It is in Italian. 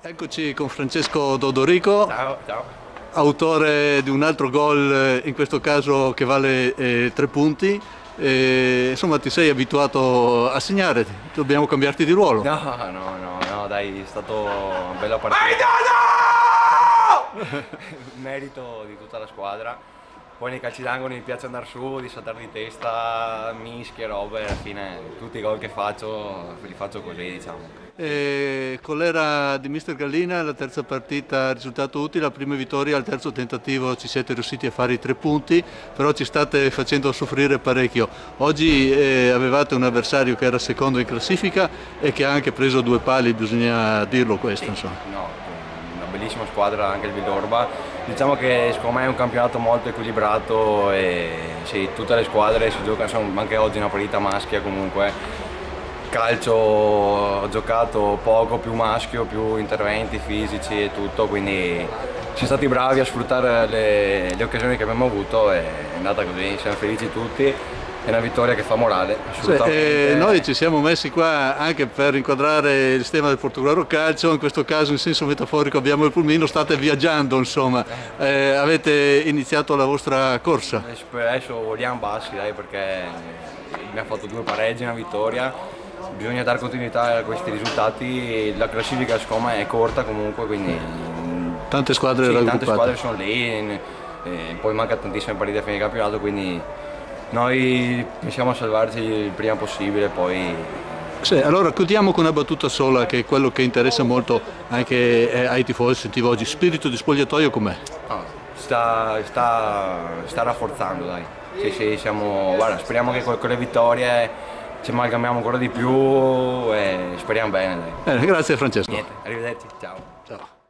Eccoci con Francesco Dodorico, Ciao, ciao. autore di un altro gol, in questo caso che vale 3 punti. Insomma, ti sei abituato a segnare, dobbiamo cambiarti di ruolo. No, dai, è stato una bella partita. Merito di tutta la squadra. Poi nei calci d'angolo mi piace andare su, di saltare di testa, mischie, robe, alla fine tutti i gol che faccio li faccio così, diciamo. Con l'era di Mister Gallina, la terza partita risultato utile, la prima vittoria, al terzo tentativo ci siete riusciti a fare i 3 punti, però ci state facendo soffrire parecchio. Oggi avevate un avversario che era secondo in classifica e che ha anche preso 2 pali, bisogna dirlo questo, Sì, insomma. no, una bellissima squadra anche il Villorba. Diciamo che secondo me è un campionato molto equilibrato e sì, tutte le squadre si giocano, anche oggi una partita maschia comunque. Calcio ho giocato poco, più maschio, più interventi fisici e tutto, quindi siamo stati bravi a sfruttare le occasioni che abbiamo avuto e è andata così, siamo felici tutti. È una vittoria che fa morale, assolutamente. Noi ci siamo messi qua anche per inquadrare il sistema del Portogallo Calcio, in questo caso in senso metaforico abbiamo il pulmino, state viaggiando insomma, avete iniziato la vostra corsa. Adesso voliamo bassi dai, perché abbiamo fatto 2 pareggi e una vittoria, bisogna dare continuità a questi risultati, la classifica secondo me è corta comunque, quindi Tante squadre sì, raggruppate. tante squadre sono lì, poi manca tantissime partite a fine campionato, quindi noi pensiamo a salvarci il prima possibile, poi... Sì, allora chiudiamo con una battuta sola, che è quello che interessa molto anche ai tifosi. Sentivo oggi, spirito di spogliatoio com'è? No, sta rafforzando, dai. Sì, guarda, speriamo che con le vittorie ci amalgamiamo ancora di più e speriamo bene, dai. Grazie Francesco. Niente, arrivederci, ciao. Ciao.